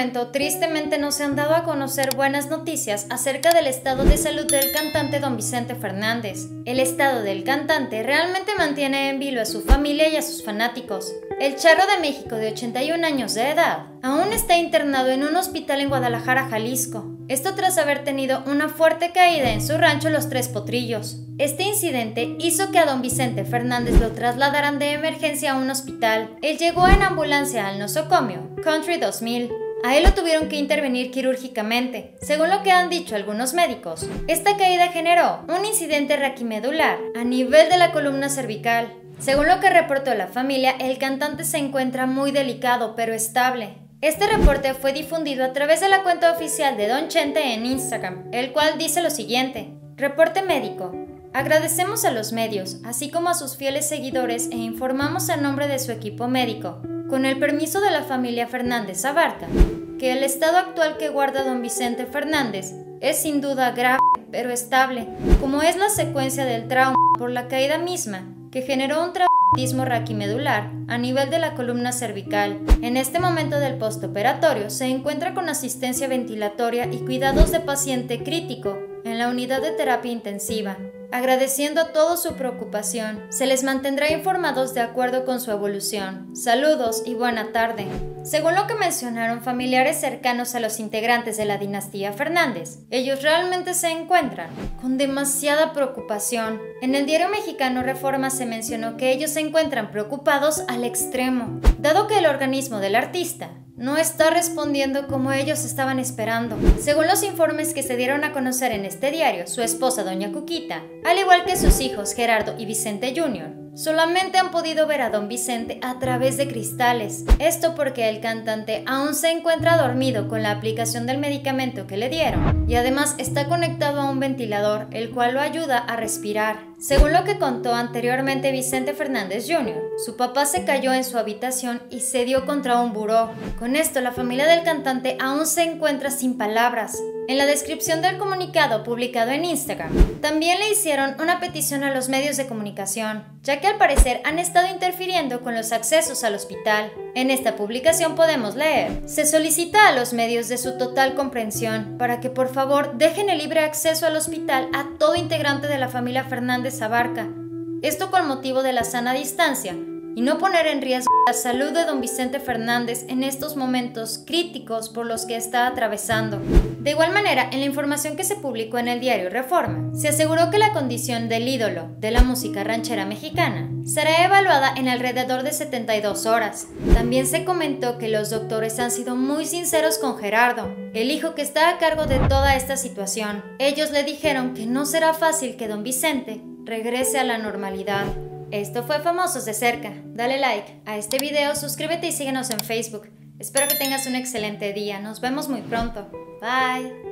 momento, tristemente no se han dado a conocer buenas noticias acerca del estado de salud del cantante Don Vicente Fernández. El estado del cantante realmente mantiene en vilo a su familia y a sus fanáticos. El Charro de México, de 81 años de edad, aún está internado en un hospital en Guadalajara, Jalisco. Esto tras haber tenido una fuerte caída en su rancho Los Tres Potrillos. Este incidente hizo que a Don Vicente Fernández lo trasladaran de emergencia a un hospital. Él llegó en ambulancia al nosocomio Country 2000. A él lo tuvieron que intervenir quirúrgicamente, según lo que han dicho algunos médicos. Esta caída generó un incidente raquimedular a nivel de la columna cervical. Según lo que reportó la familia, el cantante se encuentra muy delicado pero estable. Este reporte fue difundido a través de la cuenta oficial de Don Chente en Instagram, el cual dice lo siguiente: reporte médico. Agradecemos a los medios, así como a sus fieles seguidores, e informamos en nombre de su equipo médico, con el permiso de la familia Fernández Abarca, que el estado actual que guarda Don Vicente Fernández es sin duda grave pero estable, como es la secuencia del trauma por la caída misma, que generó un traumatismo raquimedular a nivel de la columna cervical. En este momento del postoperatorio se encuentra con asistencia ventilatoria y cuidados de paciente crítico en la unidad de terapia intensiva. Agradeciendo a todos su preocupación, se les mantendrá informados de acuerdo con su evolución. Saludos y buena tarde. Según lo que mencionaron familiares cercanos a los integrantes de la dinastía Fernández, ellos realmente se encuentran con demasiada preocupación. En el diario mexicano Reforma se mencionó que ellos se encuentran preocupados al extremo, dado que el organismo del artista no está respondiendo como ellos estaban esperando. Según los informes que se dieron a conocer en este diario, su esposa Doña Cuquita, al igual que sus hijos Gerardo y Vicente Jr., solamente han podido ver a Don Vicente a través de cristales. Esto porque el cantante aún se encuentra dormido con la aplicación del medicamento que le dieron y además está conectado a un ventilador, el cual lo ayuda a respirar. Según lo que contó anteriormente Vicente Fernández Jr., su papá se cayó en su habitación y se dio contra un buró. Con esto, la familia del cantante aún se encuentra sin palabras. En la descripción del comunicado publicado en Instagram, también le hicieron una petición a los medios de comunicación, ya que al parecer han estado interfiriendo con los accesos al hospital. En esta publicación podemos leer: se solicita a los medios de su total comprensión para que por favor dejen el libre acceso al hospital a todo integrante de la familia Fernández Abarca. Esto con motivo de la sana distancia y no poner en riesgo la salud de Don Vicente Fernández en estos momentos críticos por los que está atravesando. De igual manera, en la información que se publicó en el diario Reforma, se aseguró que la condición del ídolo de la música ranchera mexicana será evaluada en alrededor de 72 horas. También se comentó que los doctores han sido muy sinceros con Gerardo, el hijo que está a cargo de toda esta situación. Ellos le dijeron que no será fácil que Don Vicente regrese a la normalidad. Esto fue Famosos de Cerca. Dale like a este video, suscríbete y síguenos en Facebook. Espero que tengas un excelente día. Nos vemos muy pronto. Bye.